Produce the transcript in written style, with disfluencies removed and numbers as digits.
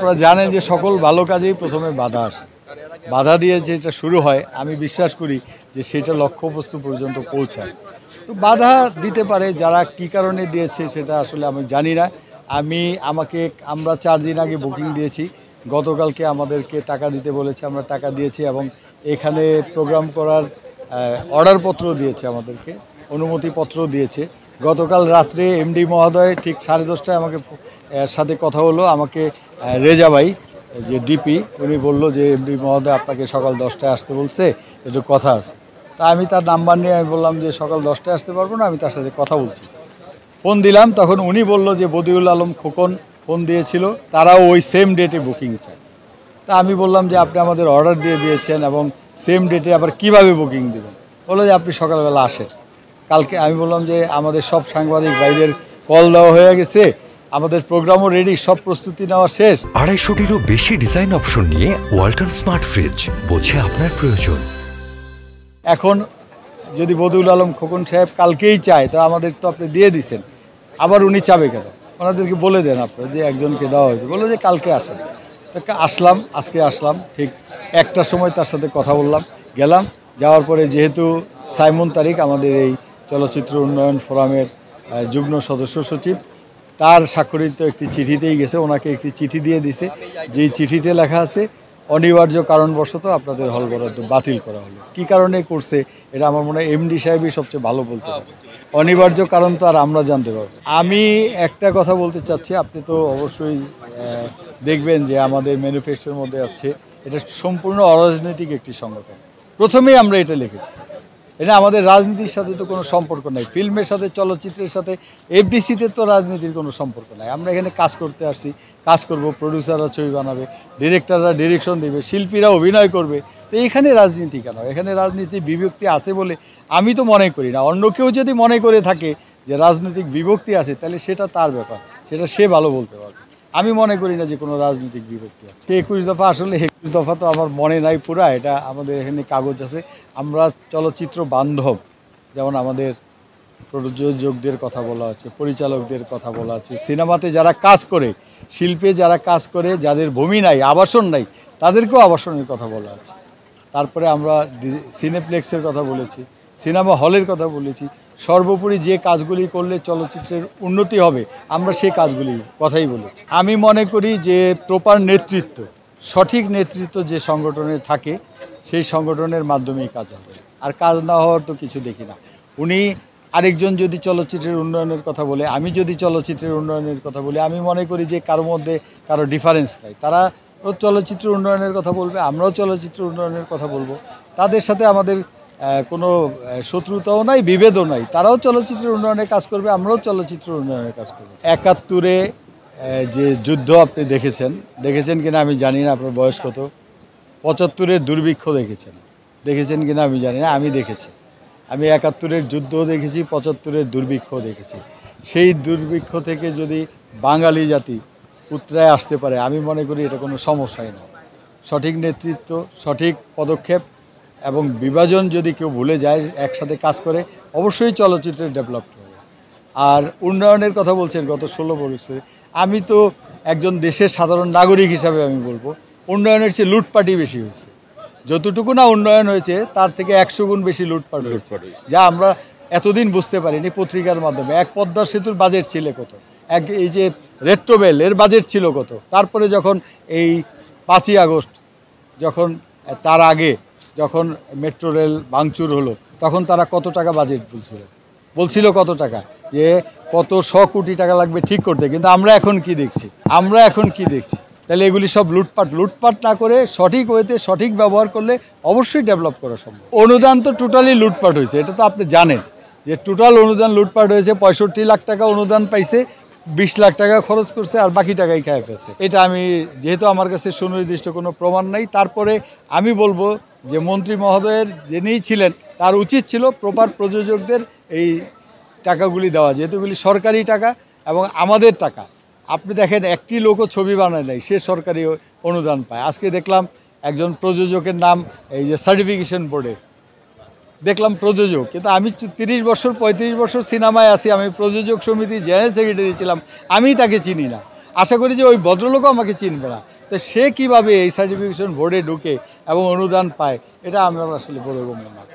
আপনারা জানেন যে সকল ভালো কাজেই প্রথমে বাধা আসে, বাধা দিয়ে যেটা শুরু হয় আমি বিশ্বাস করি যে সেটা লক্ষ্যবস্তু পর্যন্ত পৌঁছায়। তো বাধা দিতে পারে, যারা কি কারণে দিয়েছে সেটা আসলে আমি জানি না। আমরা 4 দিন আগে বুকিং দিয়েছি, গতকালকে আমাদেরকে টাকা দিতে বলেছে, আমরা টাকা দিয়েছি এবং এখানে প্রোগ্রাম করার অর্ডারপত্র দিয়েছে, আমাদেরকে অনুমতিপত্র দিয়েছে। গতকাল রাত্রে এমডি মহোদয় ঠিক 10:30টায় আমাকে সাথে কথা হলো, আমাকে রেজা ভাই যে ডিপি উনি বলল যে এমডি মহোদয় আপনাকে সকাল 10টায় আসতে বলছে, একটু কথা আছে। তা আমি তার নাম্বার নিয়ে আমি বললাম যে সকাল 10টায় আসতে পারবো না, আমি তার সাথে কথা বলছি। ফোন দিলাম, তখন উনি বলল যে বদিউল আলম খোকন ফোন দিয়েছিল, তারাও ওই সেম ডেটে বুকিং চায়। তা আমি বললাম যে আপনি আমাদের অর্ডার দিয়ে দিয়েছেন এবং সেম ডেটে আবার কিভাবে বুকিং দেবেন? বললো যে আপনি সকালবেলা আসেন কালকে। আমি বললাম যে আমাদের সব সাংবাদিক ভাইদের কল দেওয়া হয়ে গেছে, আমাদের প্রোগ্রামও রেডি, সব প্রস্তুতি নেওয়া শেষ। 250-টিরও বেশি ডিজাইন অপশন নিয়ে ওয়ালটন স্মার্ট ফ্রিজ, বোঝে আপনার প্রয়োজন। এখন যদি বদিউল আলম খোকন সাহেব কালকেই চায়, তো আমাদের তো আপনি দিয়ে দিছেন, আবার উনি চাবে কেন? ওনাদেরকে বলে দেন আপনারা যে একজনকে দেওয়া হয়েছে, বললো যে কালকে আসেন। তো আসলাম, আজকে আসলাম, ঠিক 1টার সময় তার সাথে কথা বললাম, গেলাম। যাওয়ার পরে যেহেতু সাইমন তারিক আমাদের এই চলচ্চিত্র উন্নয়ন ফোরামের যুগ্ম সদস্য সচিব, তার স্বাক্ষরিত একটি চিঠিতেই গেছে, ওনাকে একটি চিঠি দিয়ে দিছে, যেই চিঠিতে লেখা আছে অনিবার্য কারণবশত আপনাদের হল বরাদ্দ বাতিল করা হলো। কী কারণে করছে এটা আমার মনে হয় এমডি সাহেবই সবচেয়ে ভালো বলতে পারবে। অনিবার্য কারণ তো আর আমরা জানতে পারবো। আমি একটা কথা বলতে চাচ্ছি, আপনি তো অবশ্যই দেখবেন যে আমাদের ম্যানিফেস্টোর মধ্যে আছে এটা সম্পূর্ণ অরাজনৈতিক একটি সংগঠন। প্রথমেই আমরা এটা লিখেছি, এটা আমাদের রাজনীতির সাথে তো কোনো সম্পর্ক নাই, ফিল্মের সাথে, চলচ্চিত্রের সাথে, এফডিসিতে তো রাজনীতির কোনো সম্পর্ক নাই। আমরা এখানে কাজ করতে আসছি, কাজ করব, প্রডিউসাররা ছবি বানাবে, ডিরেক্টররা ডিরেকশন দেবে, শিল্পীরা অভিনয় করবে। তো এখানে রাজনীতি কেন? এখানে রাজনীতি বিভক্তি আছে বলে আমি তো মনে করি না। অন্য কেউ যদি মনে করে থাকে যে রাজনৈতিক বিভক্তি আছে, তাহলে সেটা তার ব্যাপার, সেটা সে ভালো বলতে পারবে। আমি মনে করি না যে কোনো রাজনৈতিক বিভক্তি আছে। 21 দফা, আসলে 21 দফা তো আমার মনে নাই পুরা, এটা আমাদের এখানে কাগজ আছে। আমরা চলচ্চিত্র বান্ধব, যেমন আমাদের প্রযোজকদের কথা বলা আছে, পরিচালকদের কথা বলা আছে, সিনেমাতে যারা কাজ করে, শিল্পে যারা কাজ করে, যাদের ভূমি নাই, আবাসন নাই, তাদেরকেও আবাসনের কথা বলা আছে। তারপরে আমরা সিনেপ্লেক্সের কথা বলেছি, সিনেমা হলের কথা বলেছি। সর্বোপরি যে কাজগুলি করলে চলচ্চিত্রের উন্নতি হবে, আমরা সেই কাজগুলি কথাই বলেছি। আমি মনে করি যে প্রপার নেতৃত্ব, সঠিক নেতৃত্ব যে সংগঠনের থাকে, সেই সংগঠনের মাধ্যমেই কাজ হবে। আর কাজ না হওয়ার তো কিছু দেখি না। উনি আরেকজন যদি চলচ্চিত্রের উন্নয়নের কথা বলে, আমি যদি চলচ্চিত্রের উন্নয়নের কথা বলি, আমি মনে করি যে কারোর মধ্যে কারো ডিফারেন্স নাই। তারা চলচ্চিত্র উন্নয়নের কথা বলবে, আমরাও চলচ্চিত্র উন্নয়নের কথা বলবো। তাদের সাথে আমাদের কোনো শত্রুতাও নাই, বিভেদও নাই। তারাও চলচ্চিত্রের উন্নয়নের কাজ করবে, আমরাও চলচ্চিত্র উন্নয়নের কাজ করব। 71-এ যে যুদ্ধ আপনি দেখেছেন কিনা আমি জানি না, আপনার বয়স কত। 75-এর দুর্ভিক্ষ দেখেছেন কিনা আমি জানি না, আমি দেখেছি। আমি 71-এর যুদ্ধও দেখেছি, 75-এর দুর্ভিক্ষও দেখেছি। সেই দুর্ভিক্ষ থেকে যদি বাঙালি জাতি উতরায় আসতে পারে, আমি মনে করি এটা কোনো সমস্যাই না। সঠিক নেতৃত্ব, সঠিক পদক্ষেপ এবং বিভাজন যদি কেউ ভুলে যায়, একসাথে কাজ করে, অবশ্যই চলচ্চিত্রের ডেভেলপ হবে। আর উন্নয়নের কথা বলছেন গত 16 বছরে, আমি তো একজন দেশের সাধারণ নাগরিক হিসাবে আমি বলবো উন্নয়নের চেয়ে লুটপাটই বেশি হয়েছে। যতটুকু না উন্নয়ন হয়েছে, তার থেকে 100 গুণ বেশি লুটপাট হয়েছে, যা আমরা এতদিন বুঝতে পারিনি পত্রিকার মাধ্যমে। এক পদ্মা সেতুর বাজেট ছিল কত, এই যে রেট্রোবেল এর বাজেট ছিল কত, তারপরে যখন এই 5ই আগস্ট, যখন তার আগে যখন মেট্রো রেল ভাঙচুর হলো, তখন তারা কত টাকা বাজেট বলছিল কত টাকা, যে কত 100 কোটি টাকা লাগবে ঠিক করতে। কিন্তু আমরা এখন কি দেখছি, তাহলে এগুলি সব লুটপাট না করে সঠিক ওয়েতে সঠিক ব্যবহার করলে অবশ্যই ডেভেলপ করা সম্ভব। অনুদান তো টোটালি লুটপাট হয়েছে, এটা তো আপনি জানেন যে টোটাল অনুদান লুটপাট হয়েছে। 65 লাখ টাকা অনুদান পাইছে, 20 লাখ টাকা খরচ করছে, আর বাকি টাকাই খায় ফেলছে। এটা আমি, যেহেতু আমার কাছে সুনির্দিষ্ট কোনো প্রমাণ নাই, তারপরে আমি বলবো যে মন্ত্রী মহোদয়ের যিনি ছিলেন, তার উচিত ছিল প্রপার প্রযোজকদের এই টাকাগুলি দেওয়া, যেহেতু এগুলি সরকারি টাকা এবং আমাদের টাকা। আপনি দেখেন, একটি লোকও ছবি বানায় নাই, সে সরকারি অনুদান পায়। আজকে দেখলাম একজন প্রযোজকের নাম, এই যে সার্টিফিকেশন বোর্ডে দেখলাম প্রযোজক, কিন্তু আমি 30 বছর 35 বছর সিনেমায় আছি, আমি প্রযোজক সমিতি জেনারেল সেক্রেটারি ছিলাম, আমি তাকে চিনি না। আশা করি যে ওই ভদ্রলোকও আমাকে চিনবে না। তো সে কিভাবে এই সার্টিফিকেশন বোর্ডে ঢুকে এবং অনুদান পায়, এটা আমার আসলে বোধগম্য না।